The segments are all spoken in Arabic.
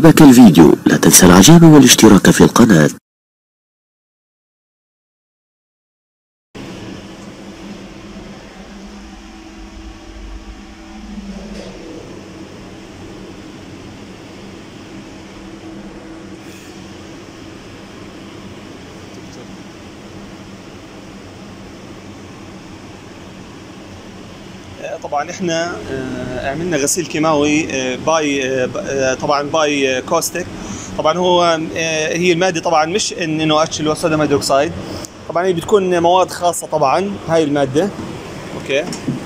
أعجبك الفيديو لا تنسى الإعجاب والاشتراك في القناة. طبعا احنا عملنا غسيل كيماوي طبعا باي كوستك. طبعا هو هي الماده طبعا مش انه اتش اللي هو صوديوم هيدروكسيد، طبعا هي بتكون مواد خاصه. طبعا هاي الماده اوكي،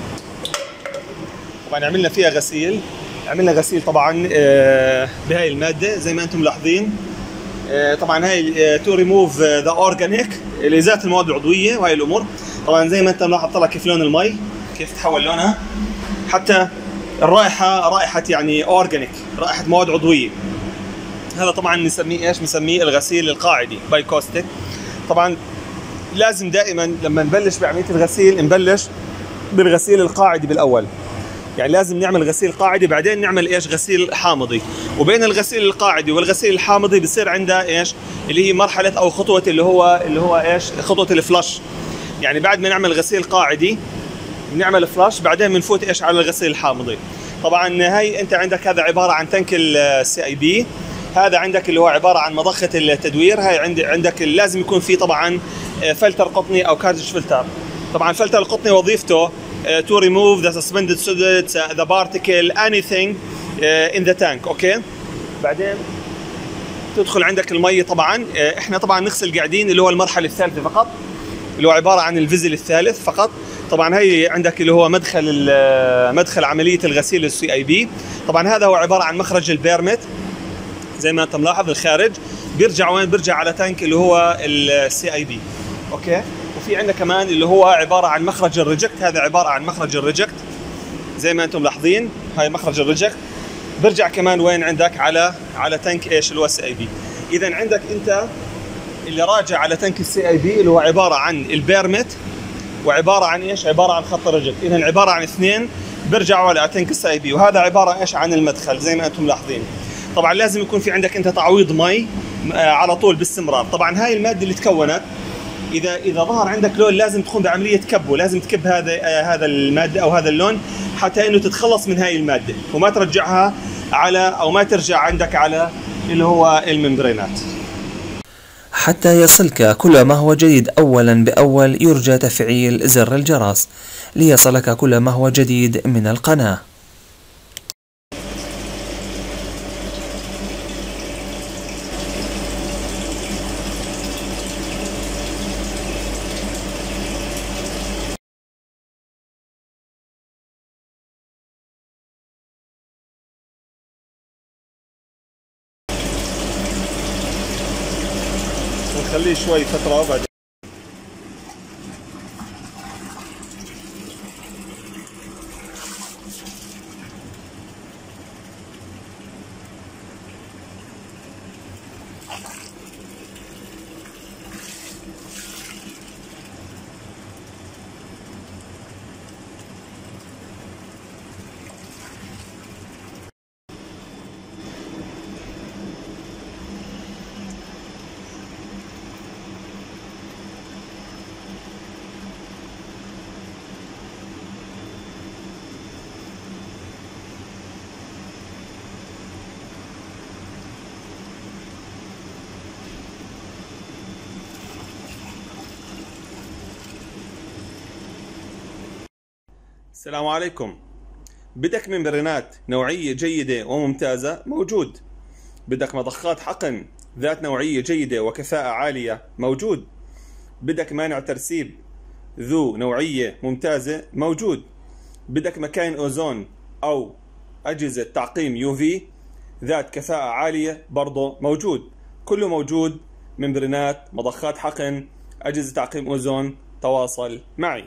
طبعا عملنا فيها غسيل، عملنا غسيل طبعا بهاي الماده زي ما انتم ملاحظين. طبعا هاي تو ريموف ذا اورجانيك لازاله المواد العضويه وهي الامور. طبعا زي ما انت ملاحظ طلع كيف لون المي، كيف تحول لونها، حتى الرائحه رائحه يعني اورجانيك، رائحه مواد عضويه. هذا طبعا نسميه ايش؟ نسميه الغسيل القاعدي باي كوستك. طبعا لازم دائما لما نبلش بعمليه الغسيل نبلش بالغسيل القاعدي بالاول، يعني لازم نعمل غسيل قاعدي بعدين نعمل ايش؟ غسيل حامضي. وبين الغسيل القاعدي والغسيل الحامضي بصير عندها ايش؟ اللي هي مرحله او خطوه اللي هو ايش؟ خطوه الفلاش. يعني بعد ما نعمل غسيل قاعدي بنعمل فلاش، بعدين بنفوت ايش؟ على الغسيل الحامضي. طبعا هاي انت عندك هذا عباره عن تانك السي اي بي، هذا عندك اللي هو عباره عن مضخه التدوير. هاي عندك لازم يكون في طبعا فلتر قطني او كارتج فلتر. طبعا الفلتر القطني وظيفته to remove the suspended solids, the particle, anything in the tank. اوكي، بعدين تدخل عندك المي. طبعا احنا طبعا نغسل قاعدين اللي هو المرحله الثالثه فقط، اللي هو عباره عن الفيزل الثالث فقط. طبعا هي عندك اللي هو مدخل عمليه الغسيل السي اي بي. طبعا هذا هو عباره عن مخرج البيرمت زي ما انت ملاحظ، الخارج بيرجع وين؟ بيرجع على تانك اللي هو السي اي بي. اوكي، وفي عندنا كمان اللي هو عباره عن مخرج الريجكت. هذا عباره عن مخرج الريجكت زي ما انتم ملاحظين، هاي مخرج الريجكت بيرجع كمان وين؟ عندك على تانك ايش؟ اللي هو السي اي بي. اذا عندك انت اللي راجع على تانك السي اي بي اللي هو عباره عن البيرمت وعباره عن ايش؟ عباره عن خط الرجل. اذا عباره عن اثنين بيرجعوا على تانك السي اي بي، وهذا عباره ايش؟ عن المدخل زي ما انتم ملاحظين. طبعا لازم يكون في عندك انت تعويض مي على طول باستمرار. طبعا هاي الماده اللي تكونت اذا ظهر عندك لون لازم تقوم بعمليه كبه، لازم تكب هذا الماده او هذا اللون حتى انه تتخلص من هاي الماده وما ترجعها او ما ترجع عندك على اللي هو الممبرينات. حتى يصلك كل ما هو جديد أولا بأول يرجى تفعيل زر الجرس ليصلك كل ما هو جديد من القناة. نخليه شوي فترة وبعدين السلام عليكم. بدك ممبرينات نوعية جيدة وممتازة؟ موجود. بدك مضخات حقن ذات نوعية جيدة وكفاءة عالية؟ موجود. بدك مانع ترسيب ذو نوعية ممتازة؟ موجود. بدك مكاين أوزون أو أجهزة تعقيم يو في ذات كفاءة عالية؟ برضه موجود. كله موجود. ممبرينات، مضخات حقن، أجهزة تعقيم أوزون. تواصل معي.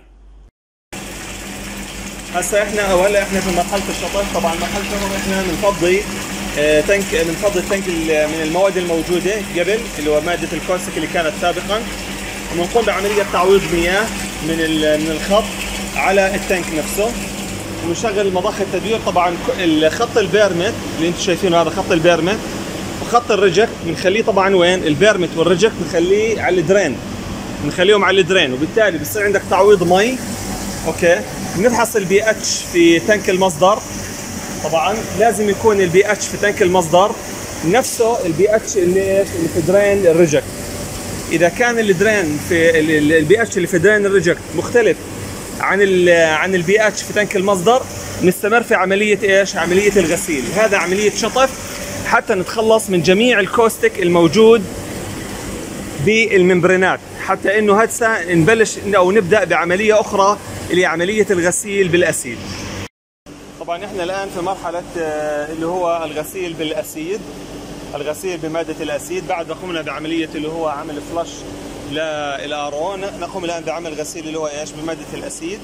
هسه هلا احنا في مرحله الشطف. طبعا مرحله الشطف احنا بنفضي التانك من المواد الموجوده قبل اللي هو ماده الكوستك اللي كانت سابقا، وبنقوم بعمليه تعويض مياه من الخط على التانك نفسه، ونشغل مضخه التدوير. طبعا الخط البيرمت اللي انتم شايفينه هذا خط البيرمت خط الريجكت بنخليه طبعا وين؟ البيرمت والريجكت بنخليه على الدرين، بنخليهم على الدرين، وبالتالي بصير عندك تعويض مي. اوكي، بنفحص البي اتش في تانك المصدر. طبعا لازم يكون البي اتش في تانك المصدر نفسه البي اتش اللي في درين الريجكت. اذا كان الدرين في البي اتش اللي في درين الريجكت مختلف عن البي اتش في تانك المصدر، نستمر في عمليه ايش؟ عمليه الغسيل. هذا عمليه شطف حتى نتخلص من جميع الكوستيك الموجود بالممبرينات، حتى انه هسه نبلش او نبدا بعمليه اخرى اللي هي عمليه الغسيل بالاسيد. طبعا احنا الان في مرحله اللي هو الغسيل بالاسيد، الغسيل بماده الاسيد. بعد ما قمنا بعمليه اللي هو عمل فلاش للارو، نقوم الان بعمل غسيل اللي هو ايش؟ بماده الاسيد.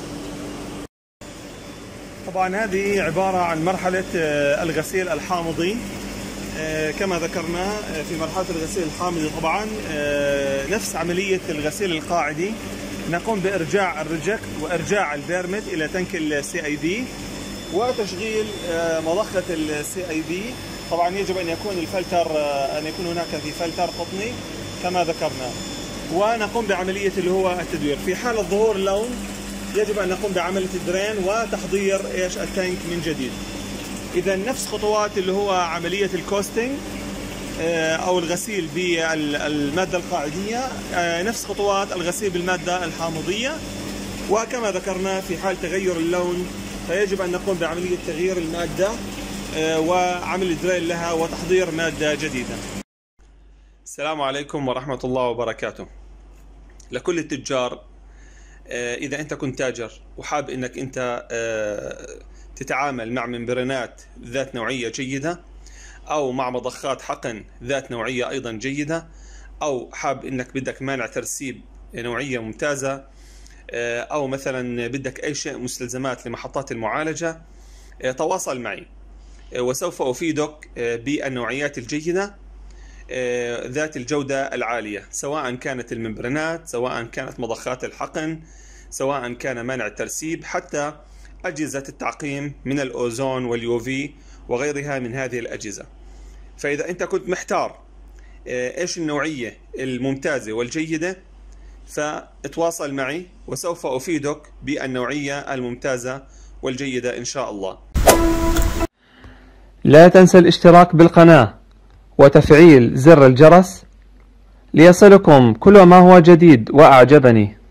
طبعا هذه عباره عن مرحله الغسيل الحامضي. كما ذكرنا في مرحله الغسيل الحامضي طبعا نفس عمليه الغسيل القاعدي، نقوم بارجاع الريجكت وارجاع البيرمت الى تنك السي اي دي وتشغيل مضخه السي اي دي. طبعا يجب ان يكون الفلتر ان يكون هناك في فلتر قطني كما ذكرنا، ونقوم بعمليه اللي هو التدوير. في حاله ظهور اللون يجب ان نقوم بعمليه الدرين وتحضير ايش؟ التانك من جديد. اذا نفس خطوات اللي هو عمليه الكوستنج او الغسيل بالماده القاعديه، نفس خطوات الغسيل بالماده الحامضيه. وكما ذكرنا في حال تغير اللون فيجب ان نقوم بعمليه تغيير الماده وعمل دريل لها وتحضير ماده جديده. السلام عليكم ورحمه الله وبركاته. لكل التجار، اذا انت كنت تاجر وحاب انك انت تتعامل مع ممبرينات ذات نوعيه جيده، او مع مضخات حقن ذات نوعيه ايضا جيده، او حاب انك بدك مانع ترسيب نوعيه ممتازه، او مثلا بدك اي شيء مستلزمات لمحطات المعالجه، تواصل معي وسوف افيدك بالنوعيات الجيده ذات الجوده العاليه، سواء كانت الممبرينات، سواء كانت مضخات الحقن، سواء كان مانع الترسيب، حتى اجهزه التعقيم من الاوزون واليوفي وغيرها من هذه الاجهزه. فاذا انت كنت محتار ايش النوعيه الممتازه والجيده، فتواصل معي وسوف افيدك بالنوعيه الممتازه والجيده ان شاء الله. لا تنسى الاشتراك بالقناة وتفعيل زر الجرس ليصلكم كل ما هو جديد وأعجبني.